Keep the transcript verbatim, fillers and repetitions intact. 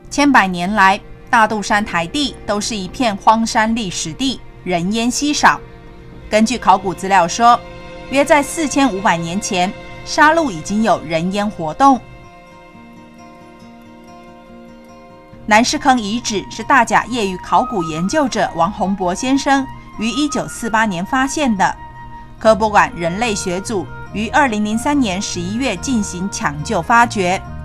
千百年来，大肚山台地都是一片荒山历史地，人烟稀少。根据考古资料说，约在四千五百年前，沙鹿已经有人烟活动。南势坑遗址是大甲业余考古研究者王洪博先生于一九四八年发现的，科博馆人类学组于二零零三年十一月进行抢救发掘。